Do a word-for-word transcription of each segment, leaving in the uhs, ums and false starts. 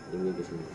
ini ke sini.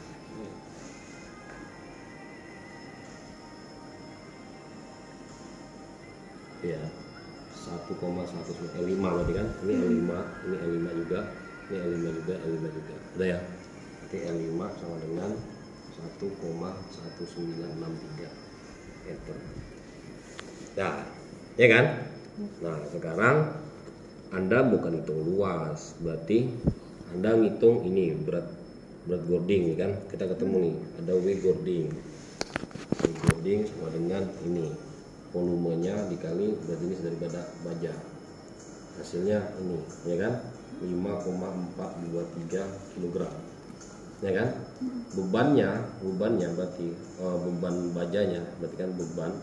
Ya, satu koma satu L lima berarti kan? Ini L lima, ini L lima juga, ini L lima juga, L lima juga. Udah ya? Berarti L lima sama dengan satu koma satu sembilan enam tiga meter. Nah, ya kan? Nah, sekarang Anda bukan hitung luas, berarti Anda ngitung ini berat berat boarding kan? Kita ketemu nih, ada W boarding. W boarding sama dengan ini volumenya dikali berat jenis daripada baja. Hasilnya ini, ya kan? lima koma empat dua tiga kilogram. Ya kan? Bebannya, bebannya berarti oh, beban bajanya berarti kan beban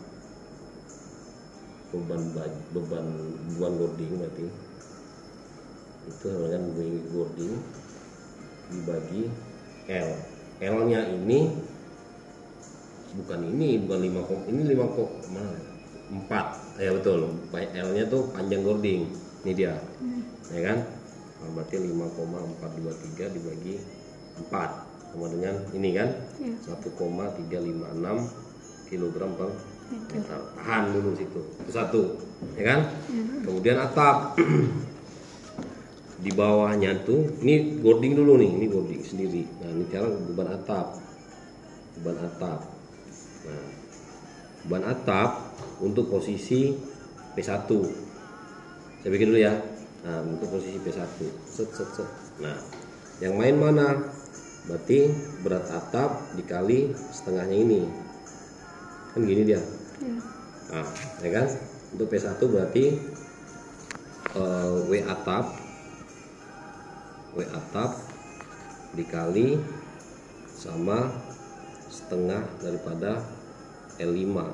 beban baj, beban beban boarding berarti itu sama dengan W boarding dibagi L. L-nya ini bukan ini, bukan lima koma ini lima koma mana? empat. Ya betul. L-nya tuh panjang boarding. Ini dia. Hmm. Ya kan? Nah, berarti lima koma empat dua tiga dibagi empat sama dengan ini kan? Ya. satu koma tiga lima enam kilogram per meter. Tahan dulu situ. Itu satu. Ya kan? Ya. Kemudian atap. Di bawahnya tuh ini boarding dulu nih, ini boarding sendiri. Nah, ini cara beban atap. Beban atap. Nah, beban atap untuk posisi P satu. Saya bikin dulu ya. Nah, untuk posisi P satu. Set set set. Nah, yang main mana? Berarti berat atap dikali setengahnya ini. Kan gini dia. Ya. Nah, ya kan? Untuk P satu berarti uh, W atap W atap dikali sama setengah daripada L lima,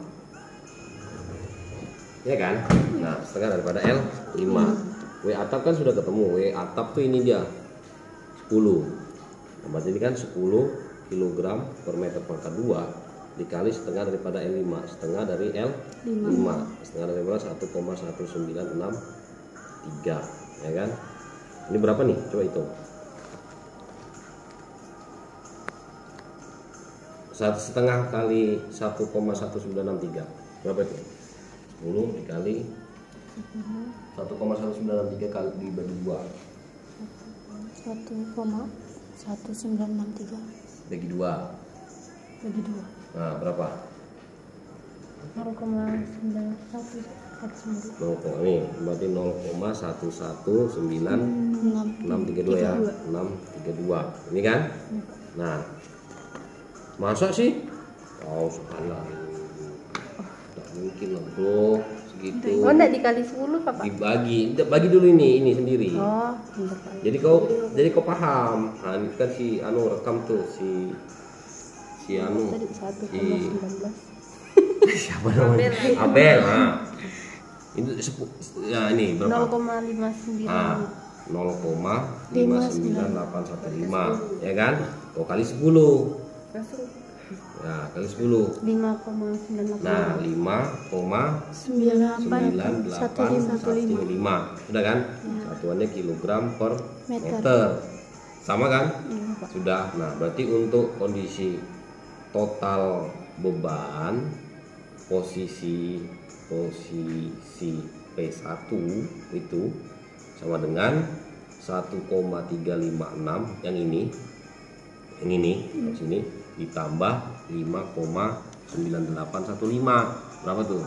ya kan? Nah, setengah daripada L lima. W atap kan sudah ketemu. W atap tuh ini dia sepuluh. Nah, berarti ini kan sepuluh kilogram per meter pangkat dua dikali setengah daripada L lima. Setengah dari L lima, setengah daripada satu koma satu sembilan enam tiga, ya kan? Ini berapa nih? Coba hitung. Satu setengah kali satu koma satu sembilan enam tiga berapa itu? sepuluh dikali satu koma satu sembilan enam tiga kali dibagi dua. satu koma satu sembilan enam tiga bagi dua. Bagi dua. Nah, berapa? nol koma sembilan satu satu Nih, berarti nol koma satu satu sembilan enam tiga dua ya. enam tiga dua. Ini kan? Nah, masa sih? Oh, salah. Tidak mungkin lah, bro. Segitu. Oh, enggak dikali sepuluh, Pak? Dibagi. Bagi dulu ini, ini sendiri. Oh, jadi kau jadi kau paham. Nah, ini kan si anu rekam tuh si si anu si siapa namanya? Abel. Nah. Itu ya ini berapa? nol koma lima sembilan. nol koma lima sembilan delapan satu lima, ya kan? Kau kali sepuluh. Ya, kali sepuluh. lima koma sembilan delapan. Nah, lima koma sembilan delapan satu lima. Sudah kan? Ya. Satuannya kilogram per meter. meter. Sama kan? Ya, Pak. Sudah. Nah, berarti untuk kondisi total beban posisi posisi P satu itu sama dengan satu koma tiga lima enam yang ini. Yang ini hmm. sini ditambah lima koma sembilan delapan satu lima. Berapa tuh?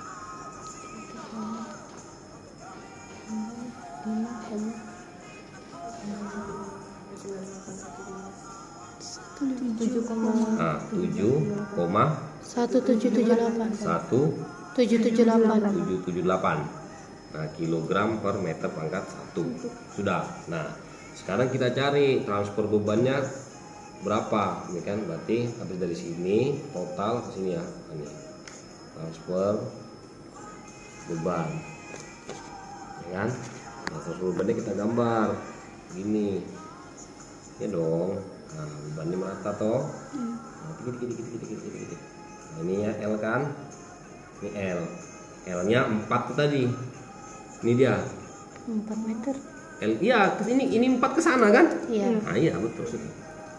Nah, tujuh koma satu tujuh tujuh delapan. satu tujuh tujuh delapan. tujuh tujuh delapan. Nah, kilogram per meter pangkat satu. Sudah. Nah, sekarang kita cari transfer bebannya berapa. Ini kan berarti habis dari sini total ke sini ya. Ini transfer beban. Ya kan? Nah, transfer bebannya kita gambar gini. Ya dong. Nah, bebannya merata toh. Nah, dikit dikit dikit dikit dikit dikit. Nah, ini ya L kan? Ini L. L-nya empat tuh tadi. Ini dia. empat meter. L iya, ini ini empat ke sana kan? Iya. Nah, iya betul.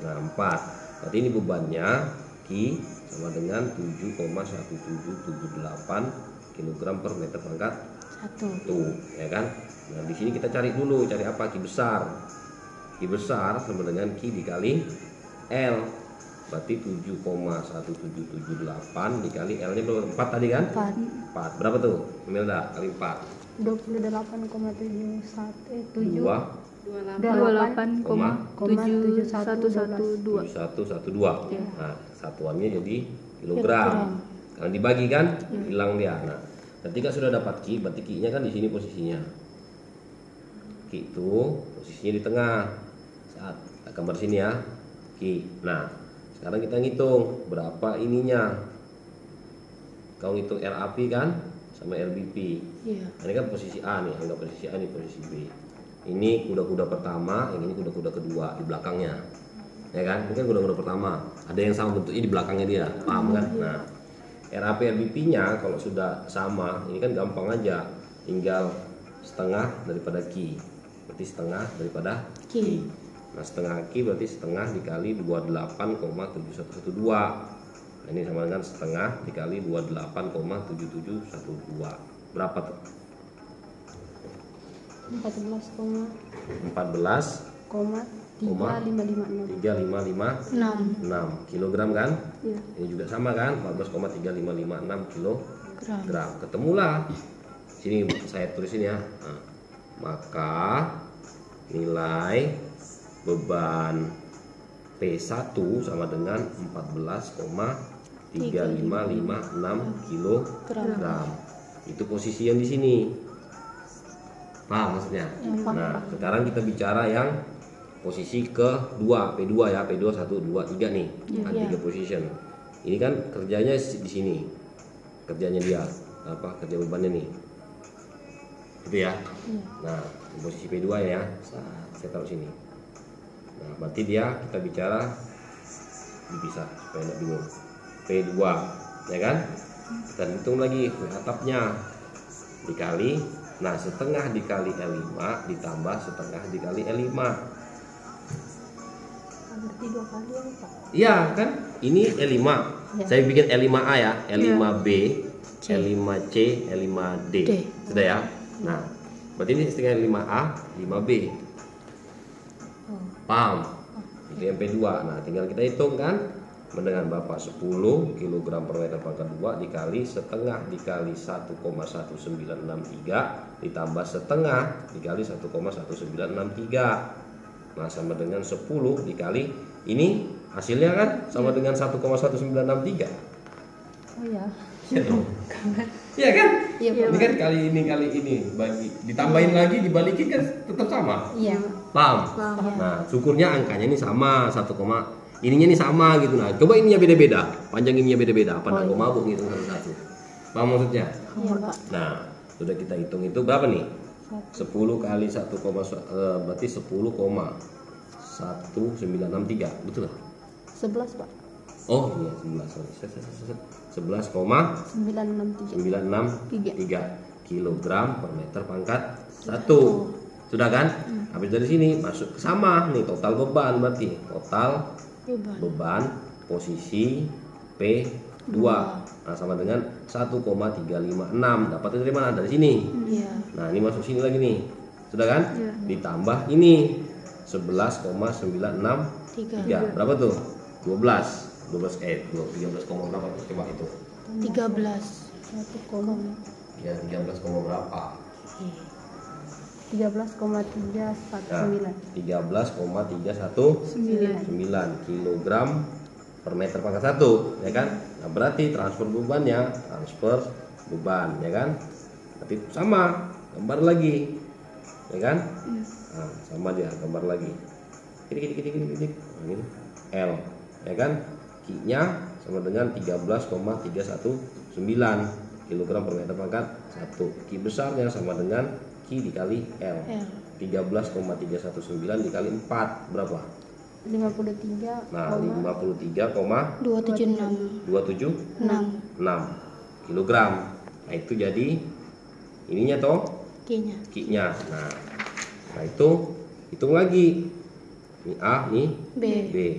Nah, empat. Berarti ini bebannya Ki sama dengan tujuh koma satu tujuh tujuh delapan kilogram per meter pangkat Satu. tuh, ya kan? Nah, di sini kita cari dulu, cari apa? Ki besar. Ki besar sama dengan Ki dikali L. Berarti tujuh koma satu tujuh tujuh delapan dikali L-nya berapa? empat tadi kan? Empat. empat. Berapa tuh? Imelda kali empat. Dua puluh delapan koma tujuh satu eh tujuh. dua dua puluh delapan koma tujuh satu satu dua. tujuh satu satu dua. Iya. Nah, satuannya jadi kilogram. Kalau dibagi kan hilang dia. Nah, ketika sudah dapat Ki, berarti Ki-nya kan di sini posisinya. Ki itu posisinya di tengah. Saat kita gambar sini ya, Ki. Nah, sekarang kita ngitung berapa ininya. Kau ngitung R A P kan sama R B P. Iya. Nah, ini kan posisi A nih, anggap posisi A, ini posisi B. Ini kuda-kuda pertama, yang ini kuda-kuda kedua di belakangnya. Ya kan? Ini kan kuda-kuda pertama. Ada yang sama bentuknya di belakangnya dia. Paham kan? Nah, R A P R B P-nya kalau sudah sama, ini kan gampang aja. Tinggal setengah daripada Ki. Berarti setengah daripada Ki. Ki. Nah, setengah Ki berarti setengah dikali dua puluh delapan koma tujuh satu satu dua. Nah, ini sama dengan setengah dikali dua puluh delapan koma tujuh tujuh satu dua. Berapa tuh? Empat belas koma empat belas koma tiga lima lima enam. tiga lima lima Enam. enam kilogram kan? Iya. Ini juga sama kan? empat belas koma tiga lima lima enam kilogram. Gram. Ketemulah. Sini saya tulisin ya. Nah, maka nilai beban P satu sama dengan empat belas koma tiga lima lima enam kilogram. Itu posisi yang di sini. Paham maksudnya? Nah, sekarang kita bicara yang posisi kedua, P dua ya, P dua satu dua tiga nih. Ada tiga position. Ini kan kerjanya di sini. Kerjanya dia apa? Kerja bebannya nih. Gitu ya. Nah, posisi P dua ya. Saya taruh sini. Nah, berarti dia kita bicara dipisah supaya tidak bingung. P dua, ya kan? Kita hitung lagi atapnya dikali, nah setengah dikali L lima ditambah setengah dikali L lima. Berarti dua kali ya Pak? Iya kan? Ini L lima. Ya. Saya bikin L lima A ya, L lima B, C. L lima C, L lima D. D. Sudah ya? Nah, berarti ini setengah L lima A, lima B. Oh. Paham? Itu yang P dua. Nah, tinggal kita hitung kan. Dengan Bapak sepuluh kilogram per meter pangkat dua dikali setengah dikali satu koma satu sembilan enam tiga ditambah setengah dikali satu koma satu sembilan enam tiga. Nah, sama dengan sepuluh dikali ini hasilnya kan sama dengan satu koma satu sembilan enam tiga. Oh ya. Iya kan? Iya, Ini kan kali ini kali ini bagi ditambahin lagi dibalikin kan tetap sama. Iya. Paham? Paham. Nah, syukurnya angkanya ini sama satu, ininya nih sama gitu. Nah, coba ininya beda-beda, panjang ininya beda-beda, apa enggak Oh, kok mabuk ngitung satu-satu. Paham maksudnya? Iya Pak. Nah, sudah kita hitung itu berapa nih? sepuluh kali satu, eh, berarti sepuluh koma satu sembilan enam tiga, betul lah? Sebelas Pak. Oh iya, sebelas, sorry. sebelas koma Sembilan enam tiga. sembilan enam tiga kilogram per meter pangkat satu. Sudah kan? Habis dari sini masuk ke sama nih total beban, berarti total Beban. beban posisi P dua. Nah, sama dengan satu koma tiga lima enam. Dapatnya dari mana? Dari sini. Iya. Nah, ini masuk sini lagi nih. Sudah kan? Iya. Ditambah ini sebelas koma sembilan enam Tiga. tiga. Berapa tuh? dua belas. dua belas eh tiga belas koma berapa? Coba itu. Tiga belas. Satu koma. Ya, tiga belas koma berapa? Tiga belas koma tiga satu Nah, sembilan. tiga belas koma tiga satu Sembilan. sembilan kilogram per meter pangkat satu, ya kan? Nah, berarti transfer bebannya transfer beban, ya kan? Tapi sama, gambar lagi, ya kan? Nah, sama dia, gambar lagi. Kidik kidik kidik kidik kidik. Nah, ini L, ya kan? Q-nya sama dengan tiga belas koma tiga satu sembilan kilogram per meter pangkat satu. Q besarnya sama dengan Q dikali L. L. tiga belas koma tiga satu sembilan dikali empat berapa? Lima puluh tiga. Nah, lima puluh tiga koma Dua tujuh enam. dua tujuh Enam. enam kilogram. Nah, itu jadi ininya toh, K-nya. Q-nya. Nah, nah itu hitung lagi. Ini A, ini B. B.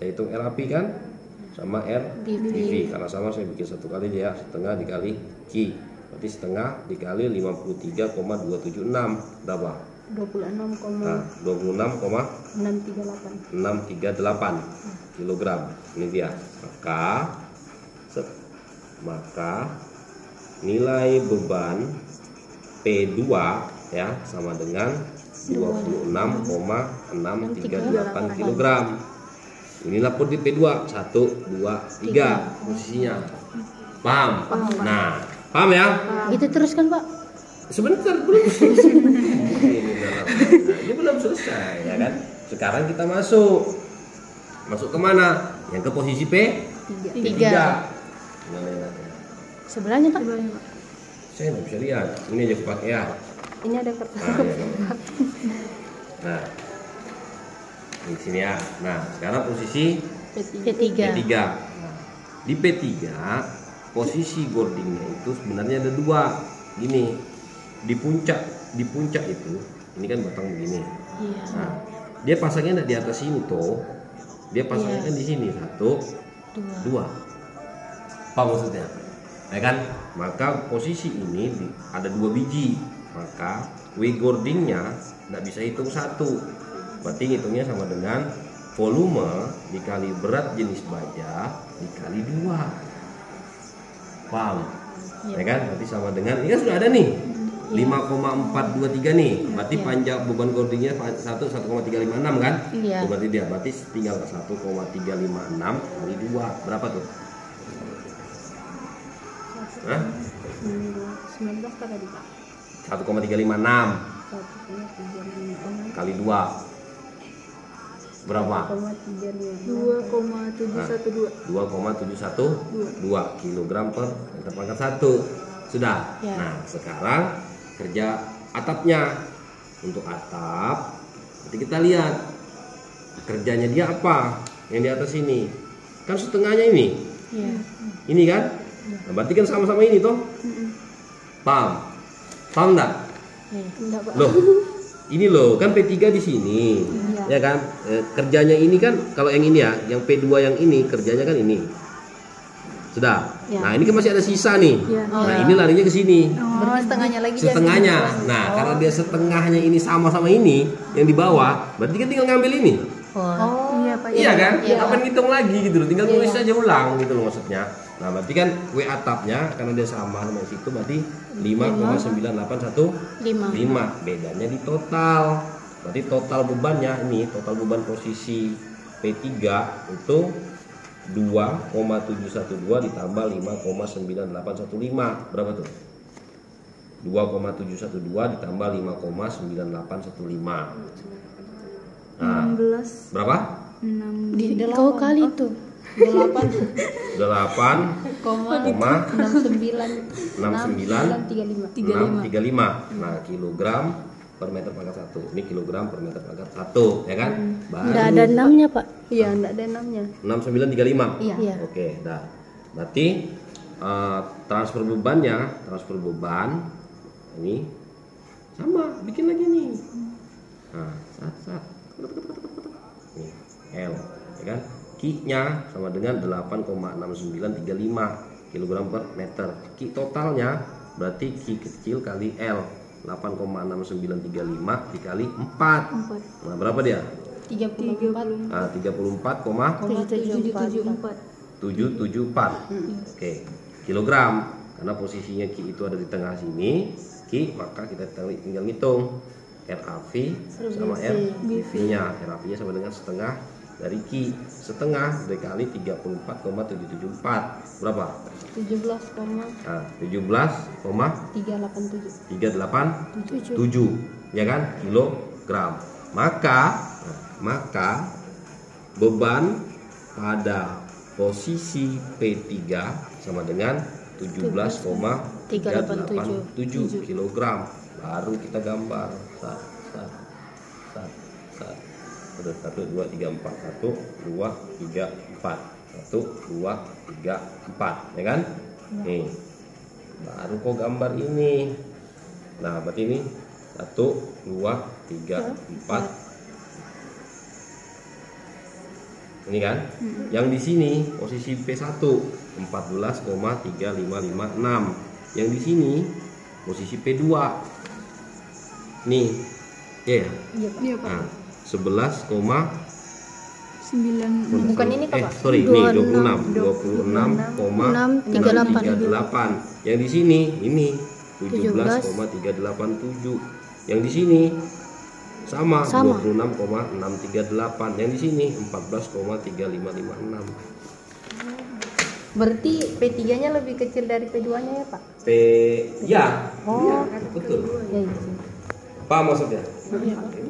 kita hitung R A P kan sama R D V, karena sama saya bikin satu kali ya, setengah dikali Q, berarti setengah dikali lima puluh tiga koma dua tujuh enam berapa? dua puluh enam koma Nah, dua puluh enam koma enam tiga delapan enam tiga delapan kilogram. Ini dia. Maka set, maka nilai beban P dua ya sama dengan dua puluh enam koma enam tiga delapan kilogram. Inilah pun di P dua, satu, dua, tiga posisinya. Paham? Nah, paham ya? Itu terus kan Pak? Sebentar, belum selesai. Ini, nah, ini belum selesai ya kan? Sekarang kita masuk. Masuk kemana? Yang ke posisi P tiga. Gimana ya? Sebelahnya Pak? Saya nggak bisa lihat. Ini aja pakai ya. ini ada kertas. Nah, ya. Nah, di sini ya. Nah, sekarang posisi P tiga. P tiga. Nah, di P tiga posisi boardingnya itu sebenarnya ada dua. Gini, di puncak, di puncak itu, ini kan batang begini. Iya. Nah, dia pasangnya di atas sini tuh. Dia pasangnya Iya. kan di sini satu, Dua. dua. Apa maksudnya? Ya kan? Maka posisi ini di- ada dua biji. Maka W gordingnya nggak bisa hitung satu. Berarti hitungnya sama dengan volume dikali berat jenis baja dikali dua. Paham? Ya kan? Berarti sama dengan, ini kan sudah ada nih lima koma empat dua tiga nih. Berarti panjang beban gordingnya satu satu koma tiga lima enam kan? Iya. Tuh, berarti dia berarti tinggal satu koma tiga lima enam kali dua. Berapa tuh? Hah? sembilan belas kali tadi Pak. satu koma tiga lima enam satu koma tiga lima enam kali dua. Berapa? koma tiga lima Dua koma tujuh satu dua. dua koma tujuh satu dua kilogram per meter pangkat satu. Sudah. Ya. Nah, sekarang kerja atapnya. Untuk atap, nanti kita lihat kerjanya dia apa yang di atas ini. Kan setengahnya ini. Iya. Ini kan? Nah, berarti kan sama-sama ini toh? Paham? Paham enggak? Iya. enggak Pak. Loh, ini loh, kan P tiga di sini. Ya kan? Eh, kerjanya ini kan kalau yang ini ya, yang P dua yang ini kerjanya kan ini. Sudah. Ya. Nah, ini kan masih ada sisa nih. Ya. Nah, ini larinya ke sini. Berarti setengahnya lagi. Setengahnya. Nah, karena dia setengahnya ini sama-sama ini yang di bawah, berarti kan tinggal ngambil ini. Oh. Iya Pak. Iya kan? Iya. Kapan ngitung lagi gitu loh. Tinggal tulis aja ulang gitu loh maksudnya. Nah, berarti kan W atapnya karena dia sama sama situ berarti lima koma sembilan delapan satu Lima. lima. Bedanya di total. Berarti total bebannya ini, total beban posisi P tiga itu dua koma tujuh satu dua ditambah lima koma sembilan delapan satu lima. Berapa tuh? dua koma tujuh satu dua ditambah lima koma sembilan delapan satu lima. Nah, enam belas berapa? enam Di kau kali tuh. delapan delapan koma koma enam sembilan enam sembilan tiga lima enam tiga lima. Nah, kilogram per meter pangkat satu. Ini kilogram per meter pangkat satu, ya kan? Baru Enggak ada enamnya Pak. iya enggak ada enamnya. enam sembilan tiga lima. Iya. Iya. Oke, dah. Berarti eh, transfer bebannya, transfer beban ini sama, bikin lagi nih. Nah, sat sat. Nih, L, ya kan? Q-nya sama dengan delapan koma enam sembilan tiga lima kilogram per meter. Q totalnya berarti Q kecil kali L delapan koma enam sembilan tiga lima dikali empat. empat Nah, berapa dia? tiga puluh empat Nah, tiga puluh empat koma tujuh tujuh empat tujuh tujuh empat. Oke, kilogram. Karena posisinya Q itu ada di tengah sini, Q, maka kita tinggal ngitung R A V sama R B V-nya. R A V-nya sama dengan setengah dari Q. Setengah dikali tiga puluh empat koma tujuh tujuh empat. Berapa? tujuh belas koma Nah, tujuh belas koma tiga delapan tujuh tiga delapan tujuh, ya kan? Kilogram. Maka nah, maka beban pada posisi P tiga sama dengan tujuh belas koma tiga delapan tujuh kilogram. Baru kita gambar. Sat, sat, sat, sat. Udah, satu, dua, tiga, empat. Satu, dua, tiga, empat. Satu, dua, tiga, empat. Ya kan? Nih. Baru kok gambar ini. Nah, berarti ini satu, dua, tiga, empat. Ini kan? Yang di sini posisi P satu empat belas koma tiga lima lima enam. Yang di sini posisi P dua. Nih. Ya ya. Iya, Pak. Iya, Pak. Nah, sebelas, sembilan. Bukan ini, Kak, eh Pak. sorry, nih dua puluh enam, dua puluh enam koma enam tiga delapan. Yang di sini ini tujuh belas koma tiga delapan tujuh. Yang di sini sama, dua puluh enam koma enam tiga delapan. Yang di sini empat belas koma tiga lima lima enam. Berarti P tiga-nya lebih kecil dari P dua-nya ya, Pak? P ya. Oh. Iya, betul. Ya, iya. Paham maksudnya? Iya, Pak.